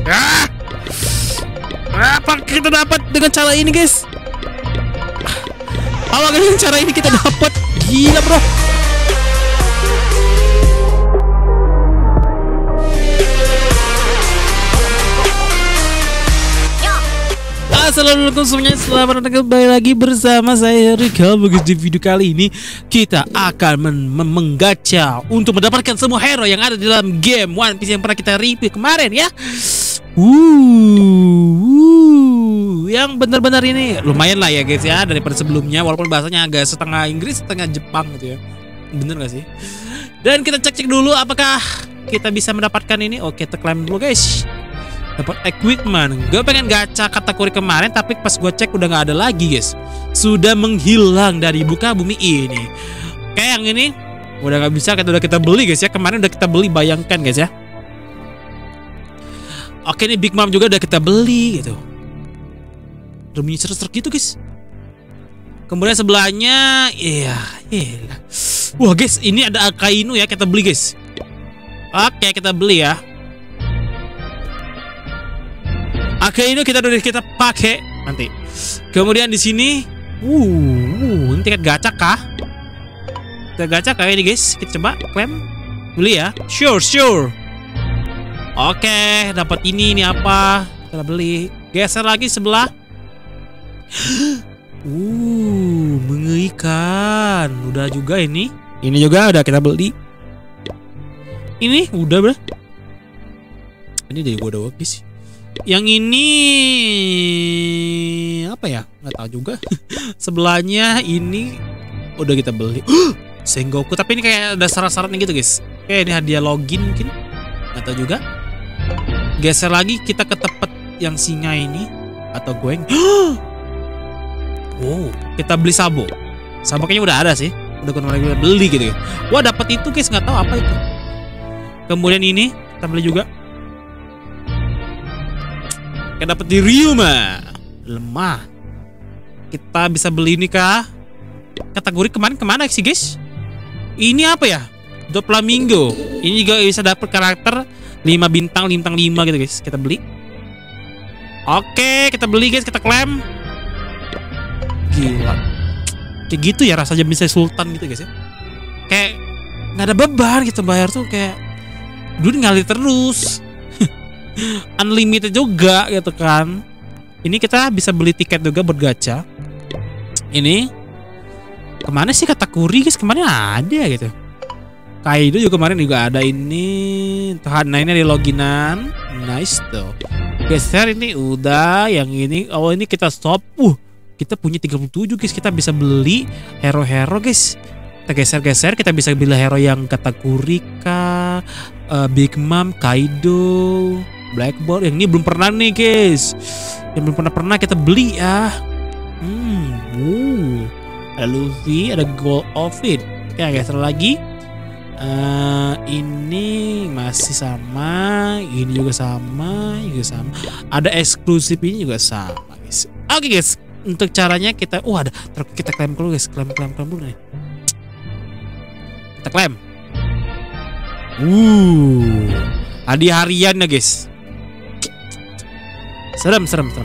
Apa kita dapat dengan cara ini, guys? Apa dengan cara ini kita dapat? Gila, bro. Assalamualaikum semuanya, selamat datang kembali lagi bersama saya Rika. Di video kali ini kita akan menggacha untuk mendapatkan semua hero yang ada di dalam game One Piece yang pernah kita review kemarin ya. Yang benar-benar ini lumayan lah ya guys ya, daripada sebelumnya, walaupun bahasanya agak setengah Inggris setengah Jepang gitu ya. Bener gak sih? Dan kita cek dulu apakah kita bisa mendapatkan ini. Oke, kita klaim dulu guys. Dapat equipment. Gue pengen gacha kategori kemarin, tapi pas gue cek udah nggak ada lagi guys. Sudah menghilang dari buka bumi ini. Kayak yang ini udah nggak bisa, udah kita beli guys ya. Kemarin udah kita beli, bayangkan guys ya. Oke, ini Big Mom juga udah kita beli gitu. Udah bunyi seru-seru gitu guys. Kemudian sebelahnya, iya. Wah guys, ini ada Akainu ya, kita beli guys. Oke, kita beli ya. Akainu kita pakai nanti. Kemudian di sini, ini tiket gacha kah? Kita gacha kah ini guys? Kita coba klaim, beli ya. Sure. Oke, dapat ini apa? Kita beli. Geser lagi sebelah. Mengerikan. Udah juga ini. Ini juga udah kita beli. Ini udah bro. Ini dari gua doang guys. Yang ini apa ya? Nggak tahu juga. Sebelahnya ini udah kita beli. Sengoku, tapi ini kayak ada syarat-syaratnya gitu guys. Kayak ini hadiah login mungkin. Nggak tahu juga. Geser lagi kita ke tempat yang singa ini atau goeng. Wow, kita beli sabo. Sabo kayaknya udah ada sih. Udah kemarin beli gitu ya. Wah, dapat itu guys, nggak tahu apa itu. Kemudian ini kita beli juga. Kita dapat di Ryuma. Lemah. Kita bisa beli ini kah? Kategori kemana sih guys? Ini apa ya? Doflamingo. Ini juga bisa dapat karakter 5 bintang 5 gitu guys. Kita beli. Oke, kita beli guys, kita klaim. Gila. Kayak gitu ya rasanya bisa sultan gitu guys ya. Kayak nggak ada beban kita bayar tuh, kayak duit ngalir terus. Unlimited juga gitu kan. Ini kita bisa beli tiket juga buat gacha. Ini kemana sih kategori guys? Kemarin ada gitu. Kaido juga kemarin juga ada ini. Tahana ini ada loginan. Nice tuh. Geser ini udah. Yang ini, oh ini kita stop. Kita punya 37 guys. Kita bisa beli hero-hero guys. Kita geser-geser, kita bisa beli hero yang kategori kah, Big Mom, Kaido, Blackboard. Yang ini belum pernah nih guys. Yang belum pernah kita beli ya. Ada Luffy, ada Gold Outfit. Oke, geser lagi. Ini masih sama. Ini juga sama. Ada eksklusif ini juga sama guys. Oke guys, untuk caranya kita, ada. Kita klaim dulu guys. Klaim dulu nih. Kita klaim. Hadiah harian ya guys. Serem.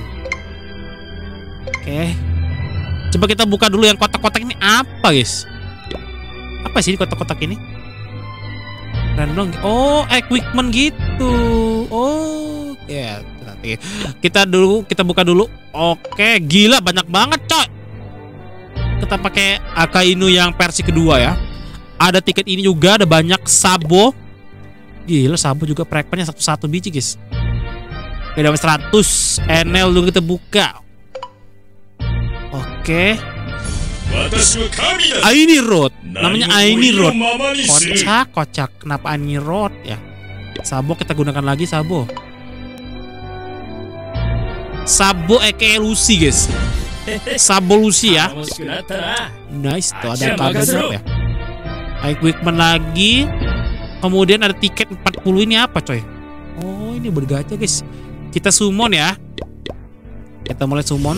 Oke. Coba kita buka dulu yang kotak-kotak ini apa guys? Apa sih kotak-kotak ini? Random. Oh, equipment gitu. Oh, ya. Nanti kita buka dulu. Oke, gila banyak banget coy. Kita pakai Akainu yang versi kedua ya. Ada tiket ini juga, ada banyak sabo. Gila, sabo juga fragmentnya satu biji guys. Beda 100 NL dulu kita buka. Oke. Aini Road. Namanya Aini Road. Kocak. Kenapa Aini Road ya? Sabo kita gunakan lagi sabo. Sabo aka Lucy guys. Sabo Lucy ya. Nice tuh, ada kaget ya. Equipment lagi. Kemudian ada tiket 40 ini apa coy? Oh, ini bergacha guys. Kita summon ya. Kita mulai summon.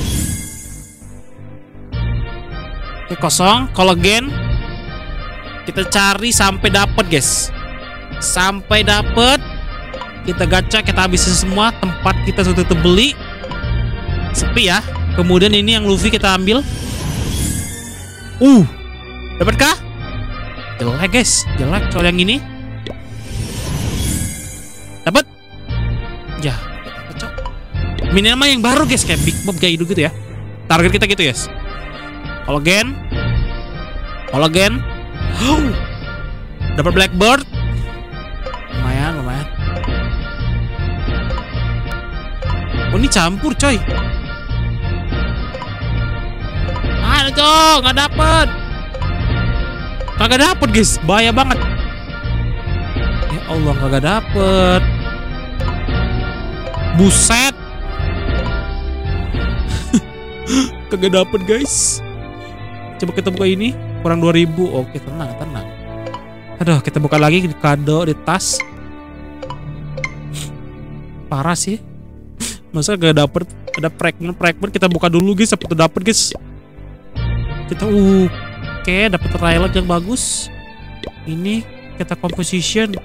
Oke, kosong. Kolagen. Kita cari sampai dapat guys. Sampai dapat. Kita gacha, kita habisin semua. Tempat kita sudah terbeli. Sepi ya. Kemudian ini yang Luffy kita ambil. Dapatkah? Jelek guys, jelek soal yang ini. Dapat? Ya, cocok. Minimal yang baru guys, kayak Big Mom kayak gitu ya. Target kita gitu guys. Hologen. Dapat Blackbird. Lumayan. Oh, ini campur coy. Ada cok, nggak dapet. Kagak dapet guys, bahaya banget. Ya Allah, kagak dapet. Buset. Kagak dapet guys. Coba kita buka ini, kurang 2000. Oke, tenang. Aduh, kita buka lagi di kado di tas. Parah sih. Masa gak dapet. Ada fragment kita buka dulu guys, sampai dapet guys. Kita oke, dapet trailer yang bagus. Ini kita composition.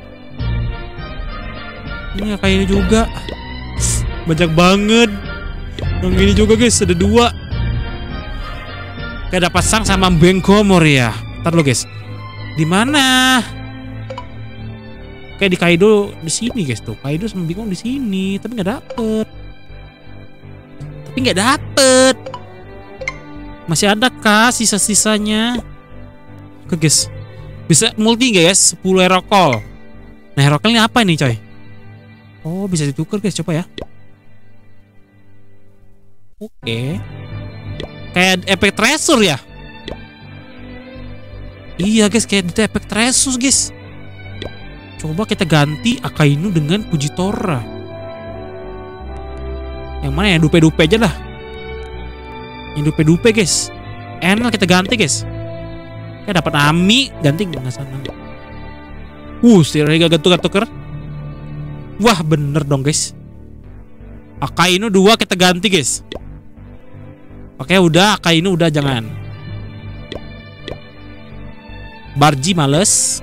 Ini kayak ini juga. Banyak banget. Yang ini juga guys, ada 2. Kayak dapat sang sama Bengkomor ya. Ntar lo guys. Di mana? Kayak di Kaido di sini guys tuh. Kaido sama Bengkomor di sini, tapi nggak dapet. Masih ada kah sisa-sisanya? Oke guys. Bisa multi guys, 10 hero call. Nah, hero call ini apa nih coy? Oh, bisa ditukar guys, coba ya. Oke. Kayak efek treasure ya? Iya guys, kayak itu efek treasure guys. Coba kita ganti Akainu dengan Fujitora. Yang mana ya? Dupe-dupe aja lah. Yang dupe-dupe guys. Enel kita ganti guys. Kayak dapat Ami, ganti nggak sana. Sirega tuker. Wah, bener dong guys. Akainu 2 kita ganti guys. Oke, udah Akainu udah, jangan. Barji males.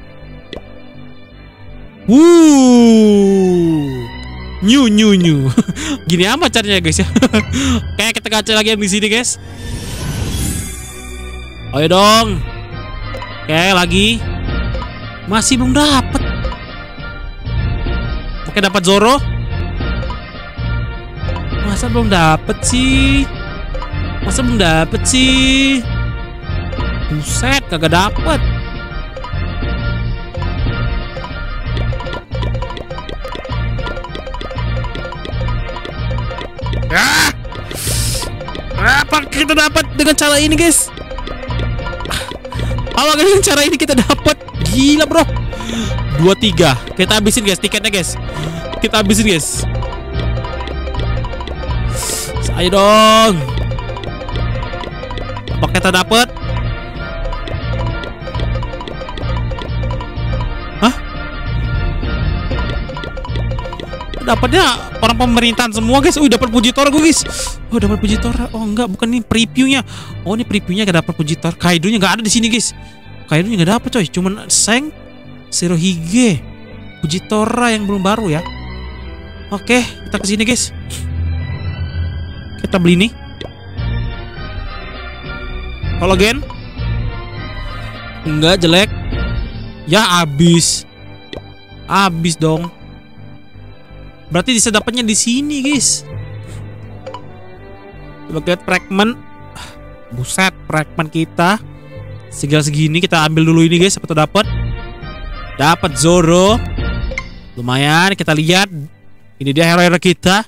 New. Gini amat caranya guys ya. Kayak kita gacha lagi yang di sini guys. Ayo dong. Oke, lagi. Masih belum dapet. Oke, dapat Zoro. Masa belum dapet sih? Buset, kagak dapet. Apa kita dapat dengan cara ini guys? Apa dengan cara ini kita dapat? Gila bro. 23. Kita habisin guys tiketnya guys. Ayo dong. Apa kita dapat? Hah? Dapatnya orang pemerintahan semua guys. Dapat Fujitora gue guys. Dapat Fujitora. Oh enggak, bukan ini previewnya. Oh, ini previewnya gak dapat Fujitora. Kaido-nya gak ada di sini guys. Kaido-nya gak dapat coy. Cuman Seng, Shirohige, Fujitora yang belum baru ya. Oke, kita kesini guys. Kita beli nih. Hologen. Enggak, jelek. Ya habis dong. Berarti bisa dapatnya di sini guys. Coba lihat fragment. Buset, fragment kita segini kita ambil dulu ini guys. Siapa tuh dapat Zoro. Lumayan, kita lihat. Ini dia hero-hero kita.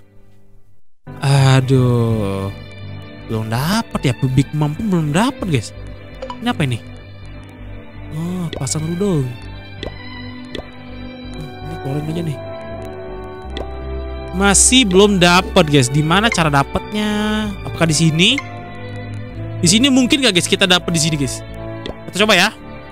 Aduh, belum dapat ya. Big Mom pun belum dapat guys. Ini apa ini? Oh, pasang dulu dong. Ini keluarin aja nih. Masih belum dapat guys. Di mana cara dapatnya? Apakah di sini? Di sini mungkin gak guys kita dapat di sini guys? Kita coba ya.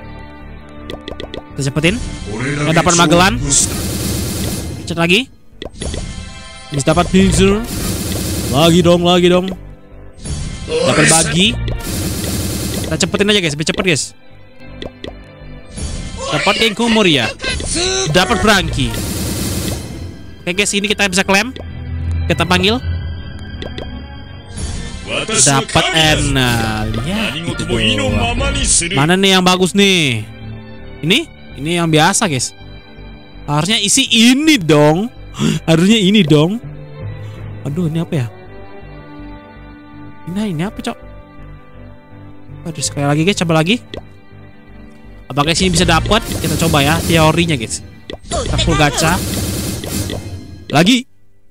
Kita cepetin. Nggak dapat Magellan. Cek lagi. Bisa dapat Pinsir. Lagi dong. Dapat bagi. Kita cepetin aja guys, cepet guys. Dapat Genko Moria. Dapat Franky. Oke guys, ini kita bisa klaim. Kita panggil. Dapat enak. Ya, gitu doang. Mana nih yang bagus nih? Ini yang biasa guys. Harusnya isi ini dong. Harusnya ini dong. Aduh, ini apa ya? Ini apa cok? Aduh, sekali lagi guys, coba lagi. Apakah sini bisa dapat? Kita coba ya teorinya guys. Kita full gacha. Lagi.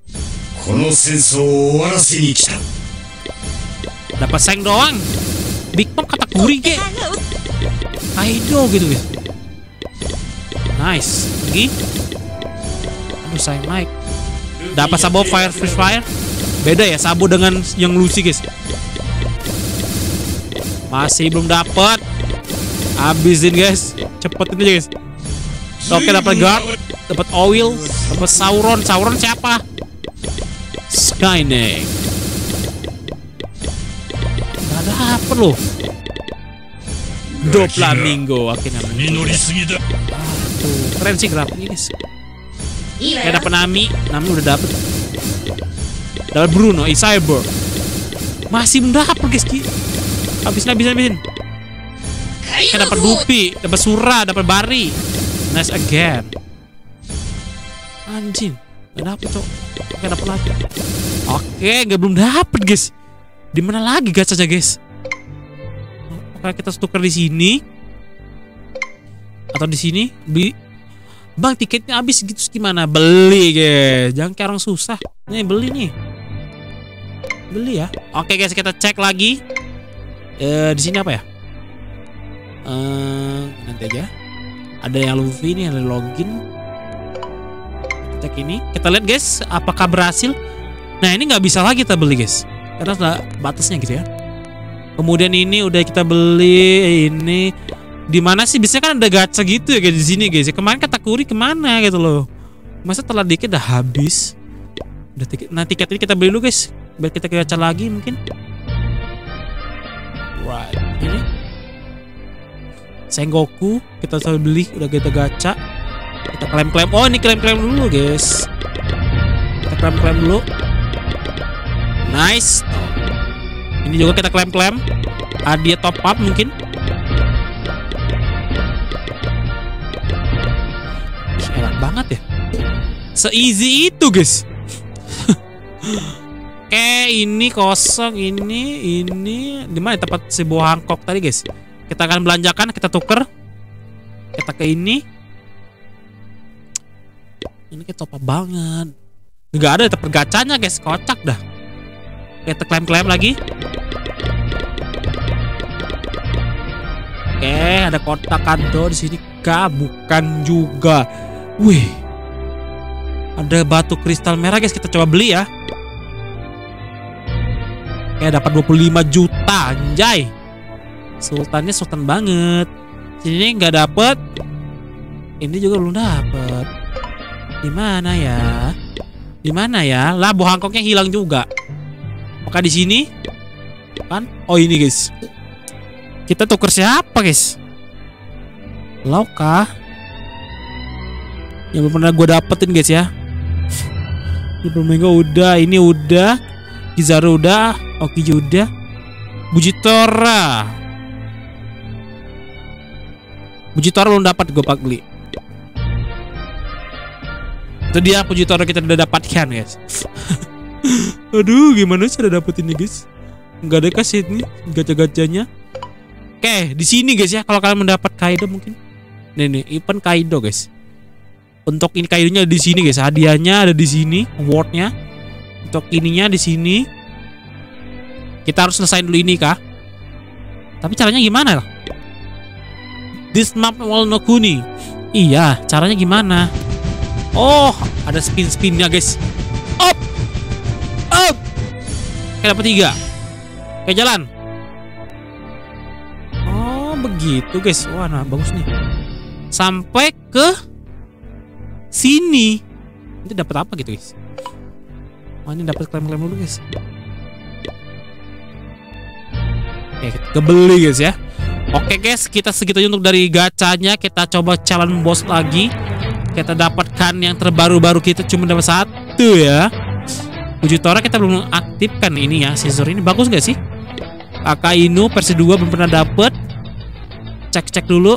Dapat seng doang. Big Mom kategori ge. Kaido gitu guys. Nice. Lagi. Aduh, sayang naik. Dapat Sabo Fire Free Fire. Beda ya Sabo dengan yang Lucy guys. Masih belum dapat. Habisin guys. Cepetin aja guys. Oke, dapat guard, dapat oil, dapat Sauron. Sauron siapa? Skyneck. Gak dapet loh. Doflamingo akhirnya muncul ya. Aduh, keren sih grafiknya guys. Kayak dapet Nami udah dapet. Dapat Bruno, Cyber. Masih belum dapet guys. Habisin. Kayak dapat Luffy, dapat Sura, dapat Bari. Nice again. Anjing, gak dapet cok. Gak dapet lagi. Oke, belum dapet guys. Di mana lagi gacanya guys? Oke, kita tukar di sini atau di sini. Beli. Bang, tiketnya habis gitu gimana? Beli guys. Jangan kayak orang susah. Nih beli nih. Beli ya. Oke guys, kita cek lagi. Di sini apa ya? Nanti aja. Ada yang Luffy nih, ada login. Cek ini, kita lihat guys, apakah berhasil. Nah ini nggak bisa lagi kita beli guys, karena sudah batasnya gitu ya. Kemudian ini udah kita beli. Ini di mana sih? Biasanya kan ada gacha gitu ya guys di sini guys. Kemarin kategori kemana gitu loh? Masa telat dikit udah habis. Udah tiket. Nah tiket ini kita beli dulu guys, biar kita gacha lagi mungkin. Right, ini Sengoku kita selalu beli, udah kita gacha. Kita klaim. Oh ini klaim dulu guys. Kita klaim dulu. Nice. Ini juga kita klaim. Hadiah top up mungkin. Enak banget ya. Se-easy itu guys. Ini kosong. Ini di mana tempat si buah Hancock tadi guys? Kita akan belanjakan, kita tuker. Kita ke ini. Ini kayak top up banget. Nggak ada tempat gacanya guys, kocak dah. Kita klaim lagi. Oke, ada kotak kanto di sini. Bukan juga. Wih. Ada batu kristal merah guys, kita coba beli ya. Oke, dapat 25 juta, anjay. Sultannya sultan banget. Sini nggak dapet. Ini juga belum dapet. Di mana ya? Lah, buah Hancocknya hilang juga. Maka di sini kan? Oh ini guys. Kita tuker siapa guys? Lauka. Yang belum pernah gue dapetin guys ya. Domingo udah, ini udah, Kizaru udah, Okiji udah, Bujitora belum dapat gue beli. Itu dia Bujitora kita udah dapatkan guys. Aduh, gimana cara dapetinnya guys? Nggak ada kasih nih gacha-gacanya. Oke, di sini guys ya, kalau kalian mendapat Kaido mungkin. Nih, event Kaido guys. Untuk ini Kaidonya di sini guys, hadiahnya ada di sini, awardnya. Untuk ininya di sini. Kita harus selesaiin dulu ini kah? Tapi caranya gimana lah? This map wall no kuni. Iya, caranya gimana? Oh, ada spin-spinnya guys. Up. Kayak dapat 3. Kayak jalan. Oh, begitu guys. Wah, nah bagus nih. Sampai ke sini. Ini dapat apa gitu guys? Oh, ini dapat klaim dulu guys. Oke, kita beli guys ya. Oke guys, kita segitu aja untuk dari gacanya. Kita coba challenge boss lagi. Kita dapat ikan yang terbaru-baru kita cuma dapat 1 ya. Fujitora kita belum aktifkan ini ya. Scizor ini bagus gak sih? Akainu versi 2 belum pernah dapet. Cek dulu.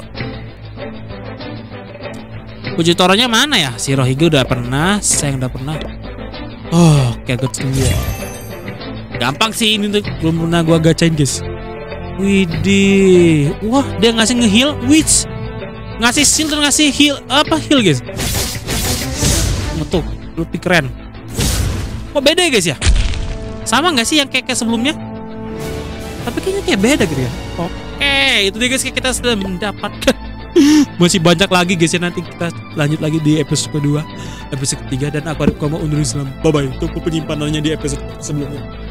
Fujitoranya mana ya? Si Rohige udah pernah, saya udah pernah. Oh, kayak gue gampang sih ini tuh, belum pernah gua gacain guys. Widih, wah dia ngasih nge-heal, witch, ngasih shield dan ngasih heal, apa heal guys? Tuh, lebih keren. Kok beda ya guys ya? Sama nggak sih yang kayak sebelumnya? Tapi kayaknya kayak beda gitu ya. Oke, itu dia guys, kita sudah mendapatkan. Masih banyak lagi guys ya, nanti kita lanjut lagi di episode kedua, episode ketiga, dan aku mau undur Islam. Bye bye. Tunggu penyimpanannya di episode sebelumnya.